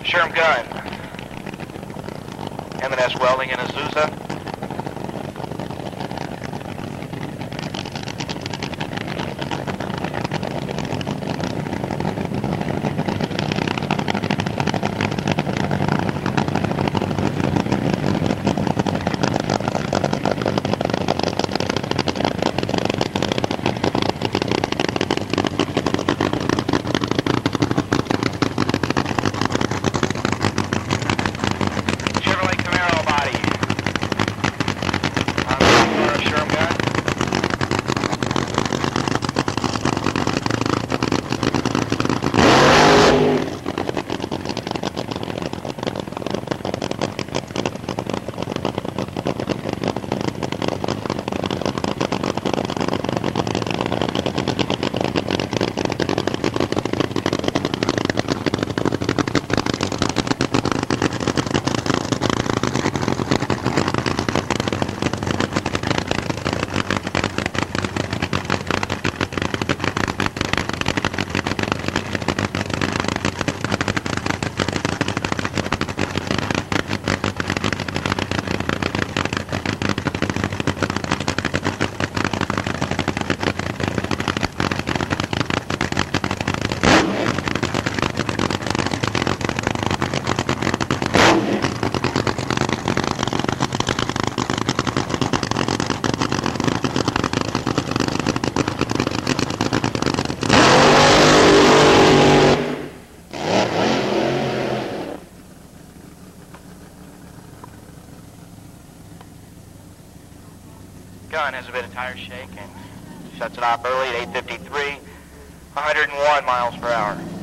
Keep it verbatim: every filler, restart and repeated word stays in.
Sherm Gunn, M and S Welding in Azusa. Gun has a bit of tire shake and shuts it off early at eight fifty-three, one hundred one miles per hour.